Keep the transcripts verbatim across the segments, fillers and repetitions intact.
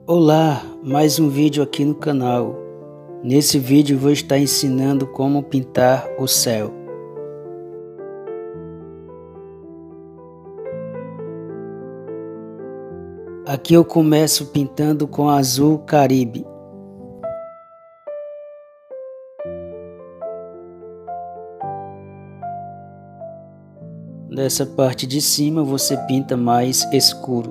Olá, mais um vídeo aqui no canal. Nesse vídeo vou estar ensinando como pintar o céu. Aqui eu começo pintando com azul Caribe. Nessa parte de cima você pinta mais escuro.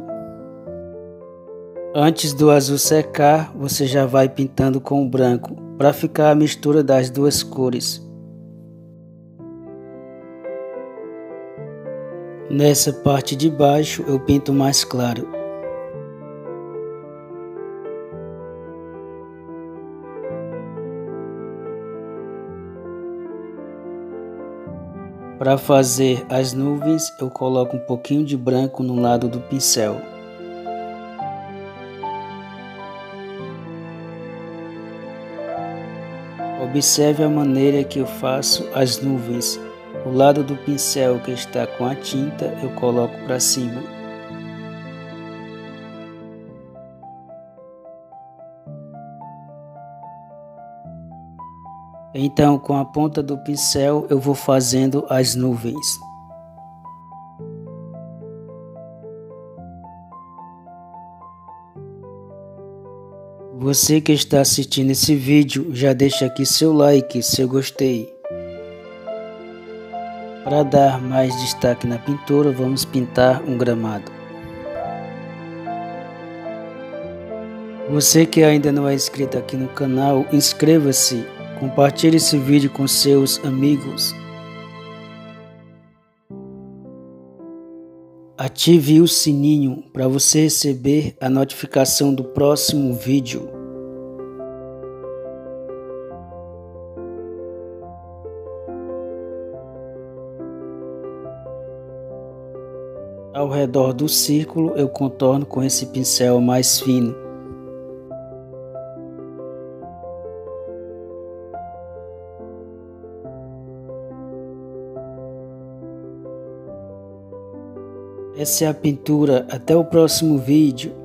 Antes do azul secar, você já vai pintando com o branco, para ficar a mistura das duas cores. Nessa parte de baixo eu pinto mais claro. Para fazer as nuvens, eu coloco um pouquinho de branco no lado do pincel. Observe a maneira que eu faço as nuvens. O lado do pincel que está com a tinta, eu coloco para cima. Então, com a ponta do pincel, eu vou fazendo as nuvens. Você que está assistindo esse vídeo, já deixa aqui seu like, seu gostei. Para dar mais destaque na pintura, vamos pintar um gramado. Você que ainda não é inscrito aqui no canal, inscreva-se. Compartilhe esse vídeo com seus amigos. Ative o sininho para você receber a notificação do próximo vídeo. Ao redor do círculo eu contorno com esse pincel mais fino. Essa é a pintura. Até o próximo vídeo.